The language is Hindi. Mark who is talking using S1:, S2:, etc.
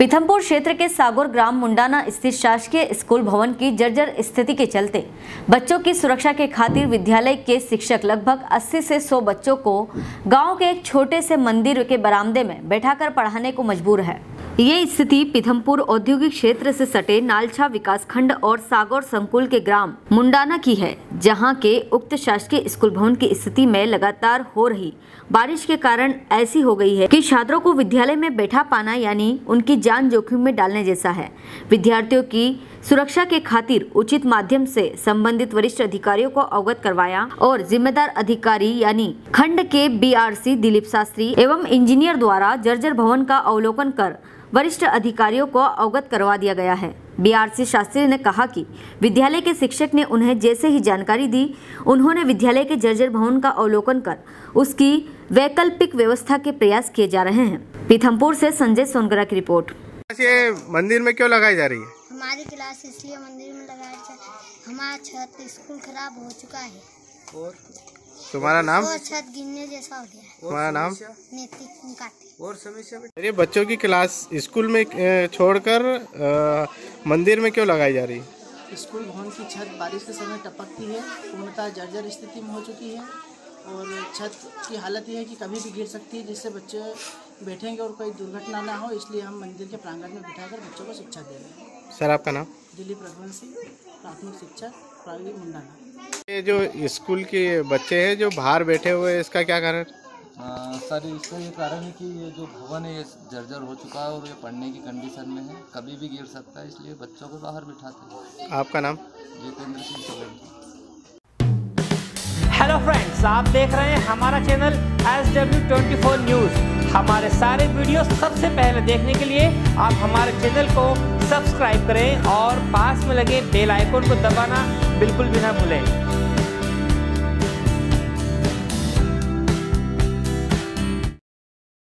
S1: पीथमपुर क्षेत्र के सागौर ग्राम मुंडाना स्थित शासकीय स्कूल भवन की जर्जर स्थिति के चलते बच्चों की सुरक्षा के खातिर विद्यालय के शिक्षक लगभग 80 से 100 बच्चों को गांव के एक छोटे से मंदिर के बरामदे में बैठाकर पढ़ाने को मजबूर है। ये स्थिति पीथमपुर औद्योगिक क्षेत्र से सटे नालछा विकासखंड और सागौर संकुल के ग्राम मुंडाना की है, जहां के उक्त शासकीय स्कूल भवन की स्थिति में लगातार हो रही बारिश के कारण ऐसी हो गई है कि छात्रों को विद्यालय में बैठा पाना यानी उनकी जान जोखिम में डालने जैसा है। विद्यार्थियों की सुरक्षा के खातिर उचित माध्यम से संबंधित वरिष्ठ अधिकारियों को अवगत करवाया और जिम्मेदार अधिकारी यानी खंड के BRC दिलीप शास्त्री एवं इंजीनियर द्वारा जर्जर भवन का अवलोकन कर वरिष्ठ अधिकारियों को अवगत करवा दिया गया है। BRC शास्त्री ने कहा कि विद्यालय के शिक्षक ने उन्हें जैसे ही जानकारी दी, उन्होंने विद्यालय के जर्जर भवन का अवलोकन कर उसकी वैकल्पिक व्यवस्था के प्रयास किए जा रहे हैं। पीथमपुर से संजय सोनगरा की रिपोर्ट।
S2: ये मंदिर में क्यों लगाई जा रही है?
S3: हमारी क्लास इसलिए मंदिर में लगाया जाए, हमारा छत स्कूल खराब हो चुका है
S2: और तुम्हारा नाम?
S3: और छत गिरने जैसा हो गया है।
S2: तुम्हारा नाम?
S3: नैतिक काटे।
S2: और समस्या ये बच्चों की क्लास स्कूल में छोड़कर मंदिर में क्यों लगाई जा रही है?
S4: स्कूल भवन की छत बारिश के समय टपकती है, पूर्णतः जर्जर स्थिति में हो चुकी है और छत की हालत यह है कि कभी भी गिर सकती है, जिससे बच्चे बैठेंगे और कोई दुर्घटना ना हो, इसलिए हम मंदिर के प्रांगण में बिठाकर बच्चों को शिक्षा दे रहे हैं।
S2: सर आपका नाम?
S4: दिलीप रघुवंशी, प्राथमिक शिक्षक प्राइवेट मुंडाना।
S2: ये जो स्कूल के बच्चे हैं जो बाहर बैठे हुए हैं, इसका क्या कारण?
S5: सर इसका ये कारण है कि ये जो भवन है ये जर्जर हो चुका है और ये पढ़ने की कंडीशन में है, कभी भी गिर सकता है, इसलिए बच्चों को बाहर बिठाते हैं।
S2: आपका नाम?
S5: जितेंद्र सिंह सोलंकी।
S6: हेलो फ्रेंड्स, आप देख रहे हैं हमारा चैनल SW24 न्यूज़। हमारे सारे वीडियो सबसे पहले देखने के लिए आप हमारे चैनल को सब्सक्राइब करें और पास में लगे बेल आइकन को दबाना बिल्कुल भी ना भूलें।